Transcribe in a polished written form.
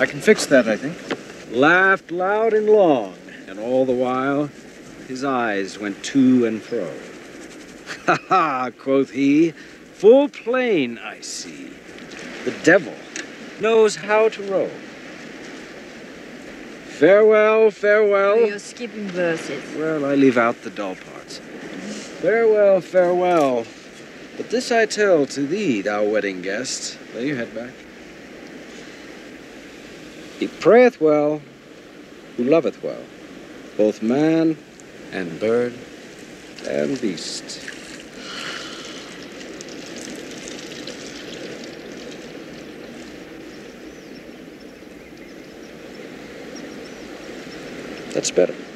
I can fix that, I think. Laughed loud and long, and all the while his eyes went to and fro. Ha ha, quoth he, full plain I see. The devil knows how to row. Farewell, farewell. Oh, you're skipping verses. Well, I leave out the dull parts. Farewell, farewell. But this I tell to thee, thou wedding guest. Lay your head back. He prayeth well, who loveth well, both man and bird and beast. That's better.